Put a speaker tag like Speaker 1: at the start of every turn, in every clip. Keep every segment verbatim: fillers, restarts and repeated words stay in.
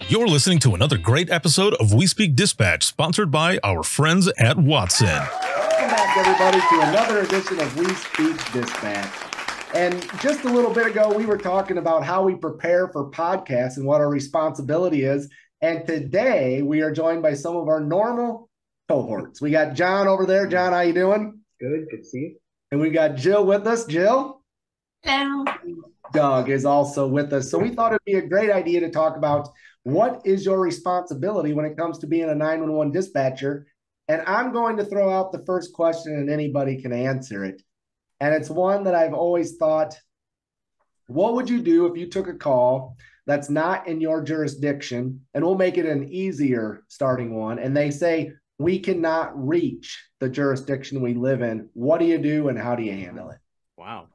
Speaker 1: You're listening to another great episode of We Speak Dispatch, sponsored by our friends at Watson.
Speaker 2: Welcome back, everybody, to another edition of We Speak Dispatch. And just a little bit ago, we were talking about how we prepare for podcasts and what our responsibility is. And today, we are joined by some of our normal cohorts. We got John over there. John, how you doing?
Speaker 3: Good. Good to see you.
Speaker 2: And we got Jill with us. Jill?
Speaker 4: Hello.
Speaker 2: Doug is also with us. So we thought it'd be a great idea to talk about what is your responsibility when it comes to being a nine one one dispatcher. And I'm going to throw out the first question and anybody can answer it. And it's one that I've always thought, what would you do if you took a call that's not in your jurisdiction? And we'll make it an easier starting one. And they say, we cannot reach the jurisdiction we live in. What do you do and how do you handle it?
Speaker 1: Wow.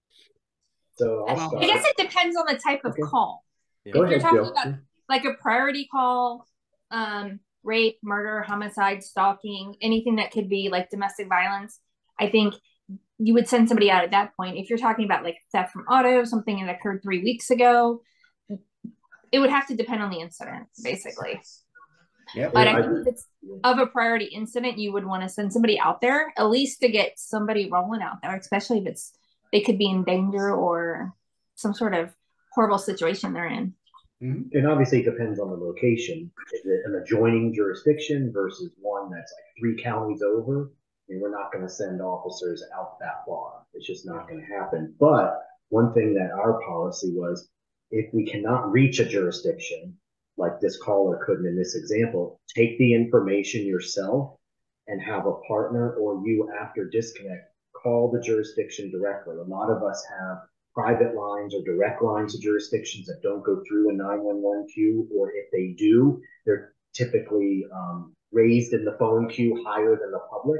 Speaker 3: So I'll
Speaker 4: I
Speaker 3: start.
Speaker 4: guess it depends on the type of
Speaker 3: Okay.
Speaker 4: call.
Speaker 3: Go
Speaker 4: If you're
Speaker 3: ahead,
Speaker 4: talking
Speaker 3: Jill.
Speaker 4: about like a priority call, um, rape, murder, homicide, stalking, anything that could be like domestic violence, I think you would send somebody out at that point. If you're talking about like theft from auto, something that occurred three weeks ago, it would have to depend on the incident, basically.
Speaker 2: Yep.
Speaker 4: But
Speaker 3: Yeah,
Speaker 4: I
Speaker 3: I
Speaker 4: think if it's of a priority incident, you would want to send somebody out there, at least to get somebody rolling out there, especially if it's they could be in danger or some sort of horrible situation they're in.
Speaker 3: And obviously it depends on the location. Is it an adjoining jurisdiction versus one that's like three counties over? And we're not going to send officers out that far. It's just not going to happen. But one thing that our policy was, if we cannot reach a jurisdiction, like this caller couldn't in this example, take the information yourself and have a partner or you after disconnect, call the jurisdiction directly. A lot of us have private lines or direct lines to jurisdictions that don't go through a nine one one queue, or if they do, they're typically um, raised in the phone queue higher than the public.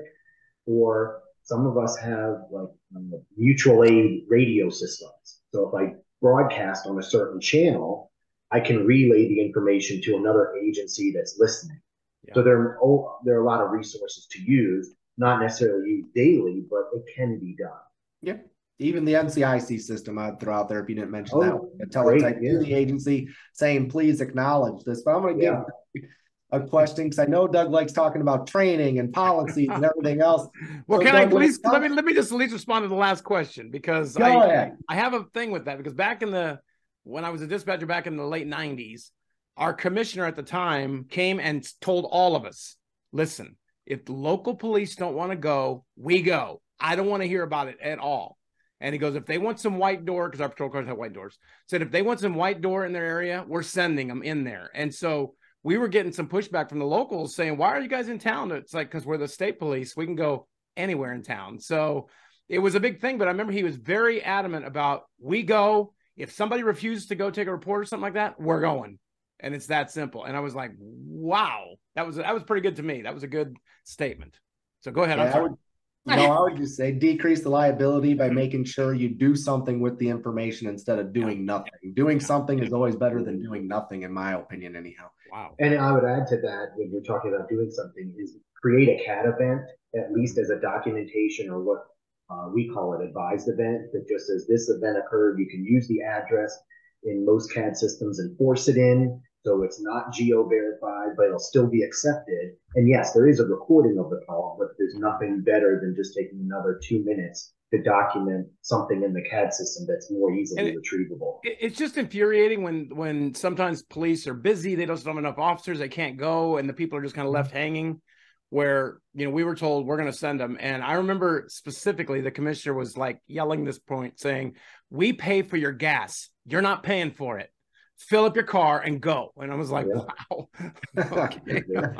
Speaker 3: Or some of us have like um, mutual aid radio systems. So if I broadcast on a certain channel, I can relay the information to another agency that's listening. Yeah. So there are, oh, there are a lot of resources to use, not necessarily used daily, but it can be done.
Speaker 2: Yep. Even the N C I C system I'd throw out there if you didn't mention
Speaker 3: Oh,
Speaker 2: that. Teletype
Speaker 3: great,
Speaker 2: to
Speaker 3: yeah.
Speaker 2: the agency saying, please acknowledge this. But I'm going to give
Speaker 3: Yeah.
Speaker 2: a question because I know Doug likes talking about training and policies and everything else.
Speaker 5: Well,
Speaker 2: So
Speaker 5: can
Speaker 2: Doug,
Speaker 5: I please
Speaker 2: comes-
Speaker 5: let me let me just at least respond to the last question, because
Speaker 2: Go
Speaker 5: I
Speaker 2: ahead.
Speaker 5: I have a thing with that, because back in the when I was a dispatcher back in the late nineties, our commissioner at the time came and told all of us, listen, if the local police don't want to go, we go. I don't want to hear about it at all. And he goes, if they want some white door, because our patrol cars have white doors, said if they want some white door in their area, we're sending them in there. And so we were getting some pushback from the locals saying, why are you guys in town? It's like, because we're the state police. We can go anywhere in town. So it was a big thing. But I remember he was very adamant about, we go. If somebody refuses to go take a report or something like that, we're going. And it's that simple. And I was like, wow, that was that was pretty good to me. That was a good statement. So go ahead.
Speaker 2: Yeah,
Speaker 5: I'm
Speaker 2: I
Speaker 5: sorry.
Speaker 2: would, no, I would just say decrease the liability by making sure you do something with the information instead of doing nothing. Doing something is always better than doing nothing, in my opinion, anyhow.
Speaker 5: Wow.
Speaker 3: And I would add to that, when you're talking about doing something, is create a C A D event, at least as a documentation, or what uh, we call it, advised event, that just says this event occurred. You can use the address in most C A D systems and force it in. So it's not geo-verified, but it'll still be accepted. And yes, there is a recording of the call, but there's nothing better than just taking another two minutes to document something in the C A D system that's more easily
Speaker 5: it,
Speaker 3: retrievable.
Speaker 5: It's just infuriating when when sometimes police are busy, they don't have enough officers, they can't go, and the people are just kind of left hanging, where, you know, we were told we're going to send them. And I remember specifically the commissioner was like yelling this point, saying, we pay for your gas. You're not paying for it. Fill up your car and go. And I was like,
Speaker 3: Yeah.
Speaker 5: wow. Okay.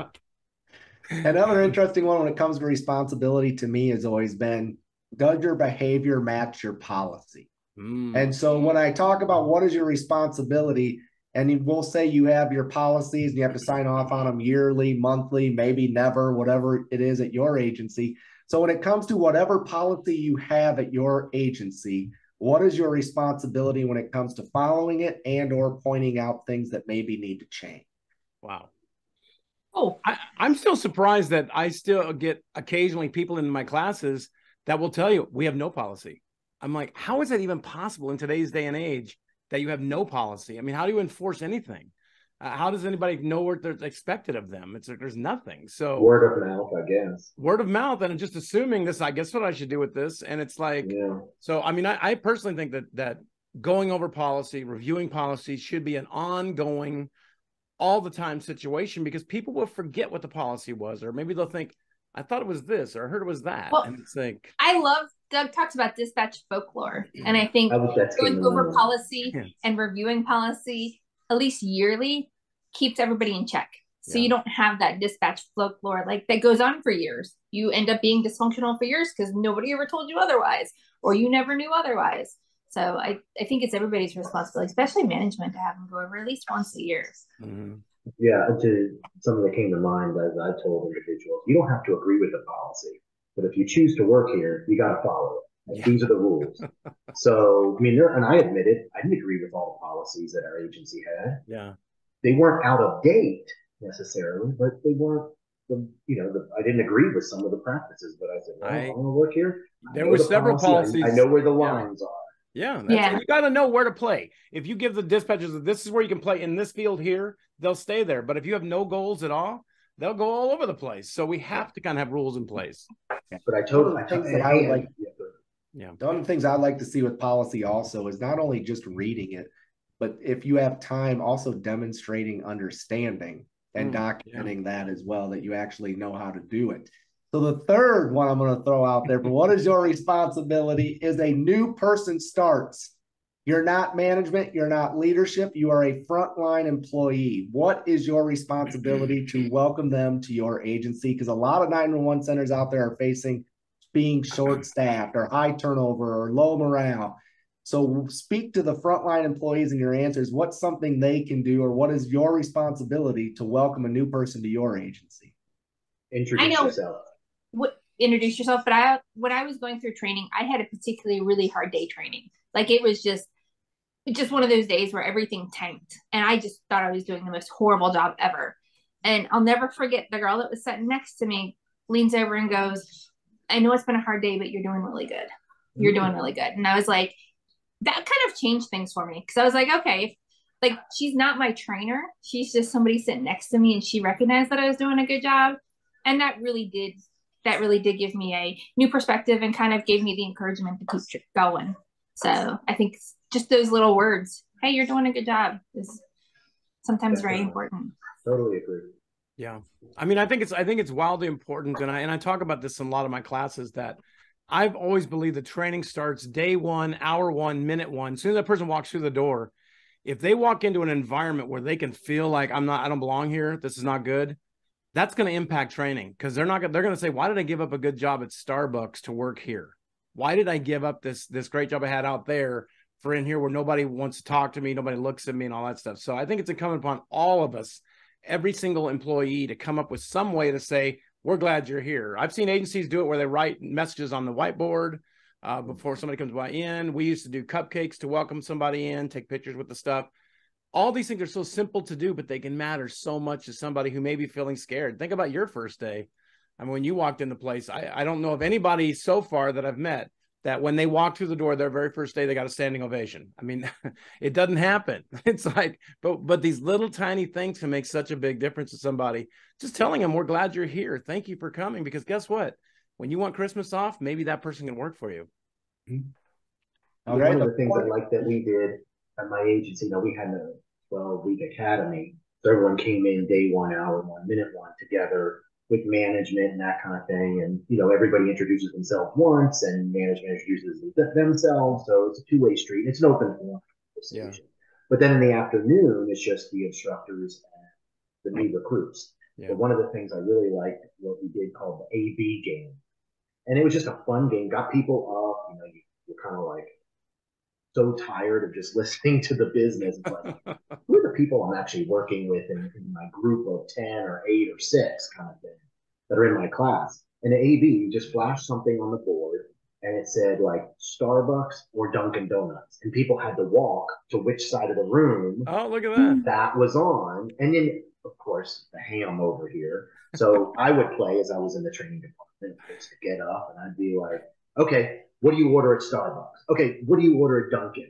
Speaker 2: Another interesting one when it comes to responsibility to me has always been, does your behavior match your policy?
Speaker 5: Mm.
Speaker 2: And so when I talk about what is your responsibility, and we'll say you have your policies and you have to sign off on them yearly, monthly, maybe never, whatever it is at your agency. So when it comes to whatever policy you have at your agency, what is your responsibility when it comes to following it and or pointing out things that maybe need to change?
Speaker 5: Wow.
Speaker 4: Oh,
Speaker 5: I, I'm still surprised that I still get occasionally people in my classes that will tell you we have no policy. I'm like, how is that even possible in today's day and age that you have no policy? I mean, how do you enforce anything? Uh, how does anybody know what they're expected of them? It's like there's nothing. So
Speaker 3: word of mouth, I guess.
Speaker 5: Word of mouth, and just assuming this. I guess what I should do with this, and it's like,
Speaker 3: yeah.
Speaker 5: So I mean, I, I personally think that that going over policy, reviewing policy, should be an ongoing, all the time situation, because people will forget what the policy was, or maybe they'll think, I thought it was this, or I heard it was that,
Speaker 4: well,
Speaker 5: and it's like,
Speaker 4: I love Doug talks about dispatch folklore, and I think
Speaker 3: I
Speaker 4: going over policy yeah. and reviewing policy at least yearly keeps everybody in check. So yeah. you don't have that dispatch folklore like that goes on for years. You end up being dysfunctional for years because nobody ever told you otherwise, or you never knew otherwise. So I, I think it's everybody's responsibility, especially management, to have them go over at least once a year.
Speaker 3: Mm-hmm. Yeah, to something that came to mind as I told individuals, you don't have to agree with the policy, but if you choose to work here, you got to follow it. Like, yeah. These are the rules. So, I mean, there, and I admit it, I didn't agree with all the policies that our agency had.
Speaker 5: Yeah.
Speaker 3: They weren't out of date necessarily, but they weren't, the, you know, the, I didn't agree with some of the practices, but I said, well, I, I want to work here.
Speaker 5: There were the several
Speaker 3: policy.
Speaker 5: policies.
Speaker 3: I, I know where the lines
Speaker 5: yeah.
Speaker 3: are.
Speaker 5: Yeah, that's,
Speaker 4: yeah.
Speaker 5: you got to know where to play. If you give the dispatchers, this is where you can play in this field here, they'll stay there. But if you have no goals at all, they'll go all over the place. So we have to kind of have rules in place.
Speaker 3: But I told
Speaker 2: one of the
Speaker 3: I
Speaker 2: things that I would like,
Speaker 5: yeah.
Speaker 2: One of the things I'd like to see with policy also is not only just reading it, but if you have time, also demonstrating understanding and mm, documenting yeah. that as well, that you actually know how to do it. So the third one I'm going to throw out there, but what is your responsibility is a new person starts. You're not management. You're not leadership. You are a frontline employee. What is your responsibility to welcome them to your agency? Because a lot of nine one one centers out there are facing being short-staffed or high turnover or low morale. So speak to the frontline employees in your answers. What's something they can do, or what is your responsibility to welcome a new person to your agency?
Speaker 3: Introduce
Speaker 4: I know,
Speaker 3: yourself.
Speaker 4: What, introduce yourself. But I, when I was going through training, I had a particularly really hard day training. Like it was just, just one of those days where everything tanked. And I just thought I was doing the most horrible job ever. And I'll never forget the girl that was sitting next to me leans over and goes, I know it's been a hard day, but you're doing really good. You're doing really good. And I was like, that kind of changed things for me. Cause I was like, okay, like she's not my trainer. She's just somebody sitting next to me and she recognized that I was doing a good job. And that really did, that really did give me a new perspective and kind of gave me the encouragement to keep going. So I think just those little words, hey, you're doing a good job, is sometimes Definitely. very important.
Speaker 3: Totally agree.
Speaker 5: Yeah. I mean, I think it's, I think it's wildly important. And I, and I talk about this in a lot of my classes that I've always believed the training starts day one, hour one, minute one. As soon as that person walks through the door, if they walk into an environment where they can feel like I'm not, I don't belong here, this is not good, that's going to impact training. Cause they're not gonna, they're going to say, why did I give up a good job at Starbucks to work here? Why did I give up this, this great job I had out there for in here where nobody wants to talk to me, nobody looks at me and all that stuff. So I think it's incumbent upon all of us, every single employee, to come up with some way to say, we're glad you're here. I've seen agencies do it where they write messages on the whiteboard uh, before somebody comes by in. We used to do cupcakes to welcome somebody in, take pictures with the stuff. All these things are so simple to do, but they can matter so much to somebody who may be feeling scared. Think about your first day. I mean, when you walked in the place, I, I don't know of anybody so far that I've met that when they walk through the door, their very first day, they got a standing ovation. I mean, it doesn't happen. It's like, but but these little tiny things can make such a big difference to somebody. Just telling them, we're glad you're here. Thank you for coming. Because guess what? When you want Christmas off, maybe that person can work for you.
Speaker 3: Mm-hmm. One right. of the things I like that we did at my agency, you know, we had a twelve-week academy. So everyone came in day one, hour one, minute one together with management and that kind of thing. And, you know, everybody introduces themselves once and management introduces themselves. So it's a two-way street. It's an open forum conversation. Yeah. But then in the afternoon, it's just the instructors and the new recruits. Yeah. But one of the things I really liked, what we did called the A B game. And it was just a fun game, got people up, you know, you, you're kind of like so tired of just listening to the business. It's like, who are the people I'm actually working with in, in my group of ten or eight or six kind of thing that are in my class? And the A B, you just flashed something on the board and it said like Starbucks or Dunkin' Donuts. And people had to walk to which side of the room.
Speaker 5: Oh, look at that.
Speaker 3: That was on. And then, of course, the ham over here. So I would play as I was in the training department, just to get up and I'd be like, okay, what do you order at Starbucks? Okay, what do you order at Dunkin'?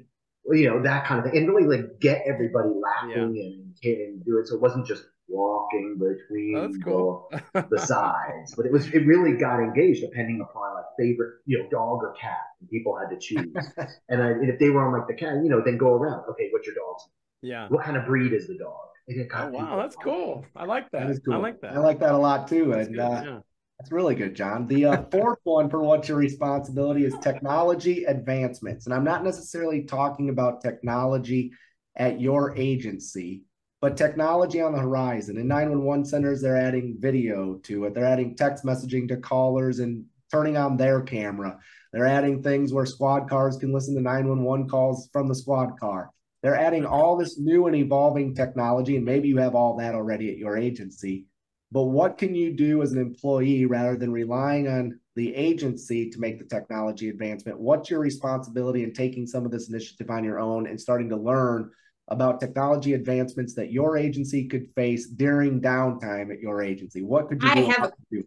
Speaker 3: you know, that kind of thing, and really like get everybody laughing
Speaker 5: Yeah.
Speaker 3: and, and do it. So it wasn't just walking between
Speaker 5: That's cool.
Speaker 3: the, the sides, but it was, it really got engaged depending upon like favorite, you know, dog or cat, and people had to choose. and, I, and if they were on like the cat, you know, then go around. Okay, what's your dog's name?
Speaker 5: Yeah.
Speaker 3: What kind of breed is the dog?
Speaker 5: Oh wow, that's cool. I like that.
Speaker 2: That is cool.
Speaker 5: I like that.
Speaker 2: I like that a lot too.
Speaker 5: That's
Speaker 2: and
Speaker 5: good,
Speaker 2: uh,
Speaker 5: yeah.
Speaker 2: that's really good, John. The uh, fourth one for what's your responsibility is technology advancements. And I'm not necessarily talking about technology at your agency, but technology on the horizon. In nine one one centers, they're adding video to it. They're adding text messaging to callers and turning on their camera. They're adding things where squad cars can listen to nine one one calls from the squad car. They're adding all this new and evolving technology, and maybe you have all that already at your agency. But what can you do as an employee rather than relying on the agency to make the technology advancement? What's your responsibility in taking some of this initiative on your own and starting to learn about technology advancements that your agency could face during downtime at your agency? What could you
Speaker 4: I
Speaker 2: do?
Speaker 4: have a
Speaker 2: do?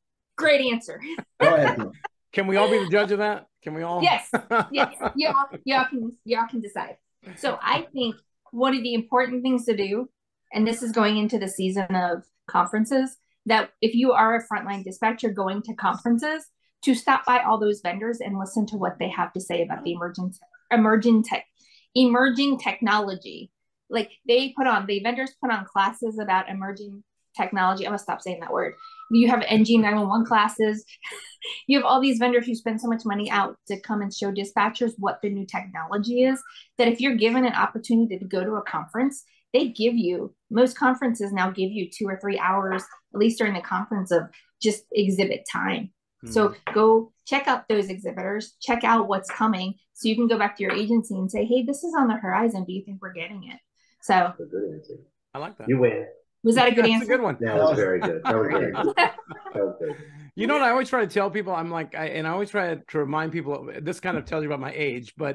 Speaker 4: great answer.
Speaker 2: Go ahead. Bill.
Speaker 5: Can we all be the judge of that? Can we all?
Speaker 4: Yes, yes. Y'all, y'all can y'all can decide. So I think one of the important things to do, and this is going into the season of conferences, that if you are a frontline dispatcher going to conferences, to stop by all those vendors and listen to what they have to say about the emerging emerging tech emerging technology. Like they put on the vendors put on classes about emerging technology. I'm gonna stop saying that word. You have N G nine one one classes. You have all these vendors who spend so much money out to come and show dispatchers what the new technology is, that if you're given an opportunity to go to a conference, they give you, most conferences now give you two or three hours, at least during the conference, of just exhibit time. Mm-hmm. So go check out those exhibitors, check out what's coming, so you can go back to your agency and say, hey, this is on the horizon. Do you think we're getting it? So
Speaker 5: I like that.
Speaker 3: You win.
Speaker 4: Was that a good
Speaker 5: That's
Speaker 4: answer?
Speaker 5: a good one.
Speaker 3: That was very good. That was very good. That was very good.
Speaker 5: You know what I always try to tell people? I'm like, I, and I always try to remind people, this kind of tells you about my age, but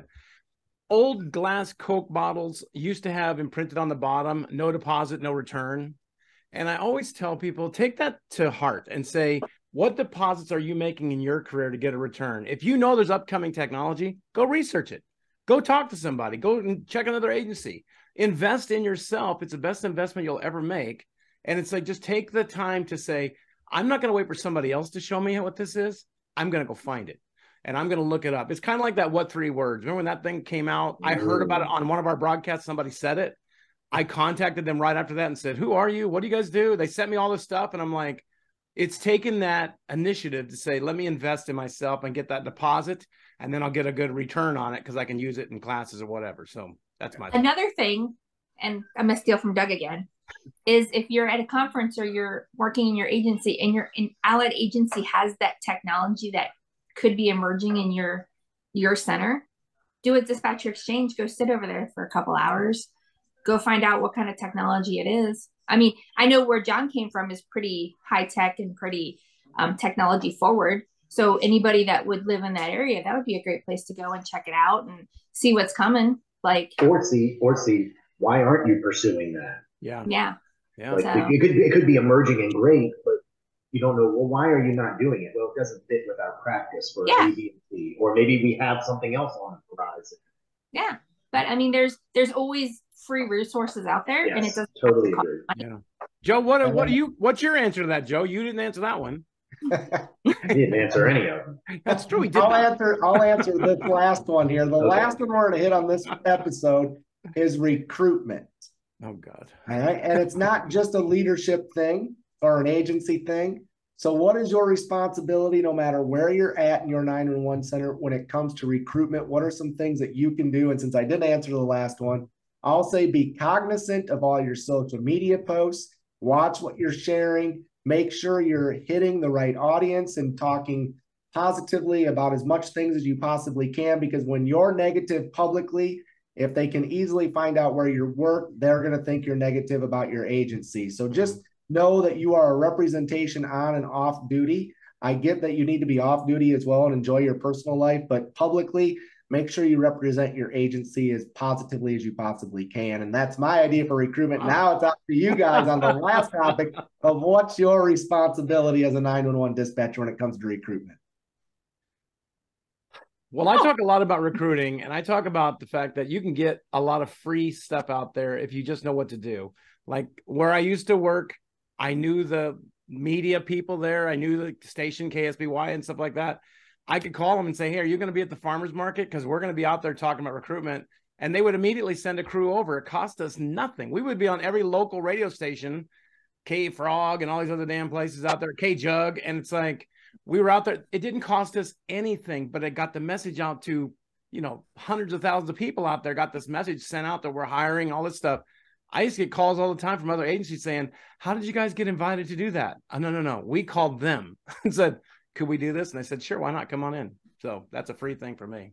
Speaker 5: old glass Coke bottles used to have imprinted on the bottom, no deposit, no return. And I always tell people, take that to heart and say, what deposits are you making in your career to get a return? If you know there's upcoming technology, go research it. Go talk to somebody. Go and check another agency. Invest in yourself. It's the best investment you'll ever make. And it's like, just take the time to say, I'm not going to wait for somebody else to show me what this is. I'm going to go find it. And I'm going to look it up. It's kind of like that what three words. Remember when that thing came out? I heard about it on one of our broadcasts. Somebody said it. I contacted them right after that and said, who are you? What do you guys do? They sent me all this stuff. And I'm like, it's taken that initiative to say, let me invest in myself and get that deposit. And then I'll get a good return on it because I can use it in classes or whatever. So that's my
Speaker 4: Another thing, and I'm going to steal from Doug again, is if you're at a conference or you're working in your agency and your in allied agency has that technology that could be emerging in your your center, do a dispatcher exchange. Go sit over there for a couple hours. Go find out what kind of technology it is. I mean, I know where John came from is pretty high tech and pretty um, technology forward. So anybody that would live in that area, that would be a great place to go and check it out and see what's coming. Like
Speaker 3: or see or see why aren't you pursuing that?
Speaker 5: Yeah.
Speaker 4: Yeah.
Speaker 5: Yeah.
Speaker 3: Like
Speaker 4: so.
Speaker 3: it, it could it could be emerging and great, but you don't know, well, why are you not doing it? Well, it doesn't fit with our practice for
Speaker 4: Yeah.
Speaker 3: A, B, and C, or maybe we have something else on the horizon.
Speaker 4: Yeah. But I mean, there's there's always free resources out there,
Speaker 3: yes,
Speaker 4: and it doesn't
Speaker 3: totally
Speaker 4: have to
Speaker 3: agree.
Speaker 5: Yeah. Joe, what what do you what's your answer to that, Joe? You didn't answer that one.
Speaker 3: I didn't answer any of them.
Speaker 5: That's true. He did
Speaker 2: I'll
Speaker 5: not.
Speaker 2: answer. I'll answer this last one here. The
Speaker 3: Okay.
Speaker 2: last one we're going to hit on this episode is recruitment.
Speaker 5: Oh God.
Speaker 2: All right, and it's not just a leadership thing or an agency thing. So, what is your responsibility, no matter where you're at in your nine one one center, when it comes to recruitment? What are some things that you can do? And since I didn't answer the last one, I'll say be cognizant of all your social media posts. Watch what you're sharing. Make sure you're hitting the right audience and talking positively about as much things as you possibly can, because when you're negative publicly, if they can easily find out where you work, they're going to think you're negative about your agency. So just know that you are a representation on and off duty. I get that you need to be off duty as well and enjoy your personal life, but publicly, make sure you represent your agency as positively as you possibly can. And that's my idea for recruitment. Wow. Now it's up to you guys on the last topic of what's your responsibility as a nine one one dispatcher when it comes to recruitment.
Speaker 5: Well, I talk a lot about recruiting, and I talk about the fact that you can get a lot of free stuff out there if you just know what to do. Like where I used to work, I knew the media people there. I knew the station K S B Y and stuff like that. I could call them and say, hey, are you going to be at the farmer's market? Because we're going to be out there talking about recruitment. And they would immediately send a crew over. It cost us nothing. We would be on every local radio station, K Frog and all these other damn places out there, K Jug. And it's like, we were out there. It didn't cost us anything, but it got the message out to, you know, hundreds of thousands of people out there, got this message sent out that we're hiring, all this stuff. I used to get calls all the time from other agencies saying, how did you guys get invited to do that? Oh, no, no, no. We called them and said, could we do this? And they said, sure, why not? Come on in. So that's a free thing for me.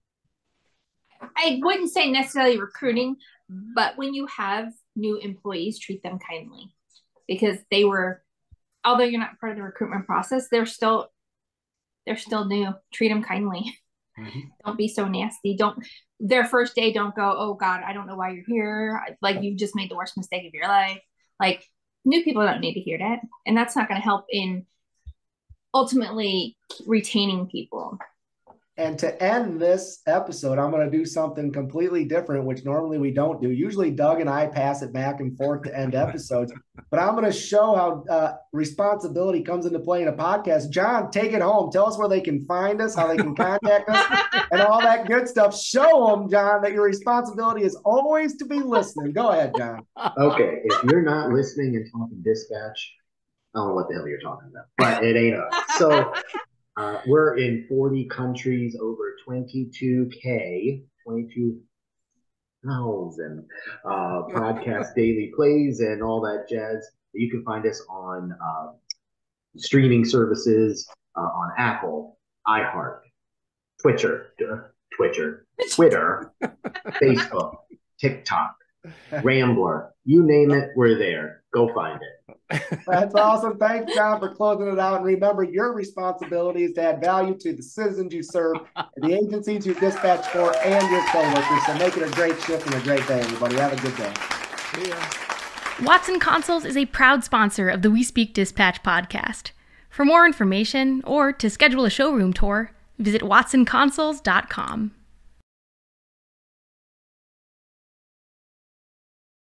Speaker 4: I wouldn't say necessarily recruiting, but when you have new employees, treat them kindly, because they were, although you're not part of the recruitment process, they're still, they're still new. Treat them kindly. Mm-hmm. Don't be so nasty. Don't, their first day, don't go, oh God, I don't know why you're here. Like you just made the worst mistake of your life. Like new people don't need to hear that. And that's not going to help in ultimately retaining people.
Speaker 2: And to end this episode, I'm going to do something completely different, which normally we don't do. Usually Doug and I pass it back and forth to end episodes, but I'm going to show how uh, responsibility comes into play in a podcast. John, take it home. Tell us where they can find us, how they can contact us, and all that good stuff. Show them, John, that your responsibility is always to be listening. Go ahead, John.
Speaker 3: Okay, if you're not listening and talking dispatch, I don't know what the hell you're talking about, but it ain't us. So uh, we're in forty countries, over twenty-two K, twenty-two thousand uh, podcast daily plays and all that jazz. You can find us on uh, streaming services uh, on Apple, iHeart, Twitcher, Twitcher, Twitter, Facebook, TikTok, Rambler, you name it, we're there. Go find it.
Speaker 2: That's awesome. Thanks, John, for closing it out. And remember, your responsibility is to add value to the citizens you serve, the agencies you dispatch for, and your coworkers. So make it a great shift and a great day, everybody. Have a good day.
Speaker 5: See ya.
Speaker 6: Watson Consoles is a proud sponsor of the We Speak Dispatch podcast. For more information or to schedule a showroom tour, visit watson consoles dot com.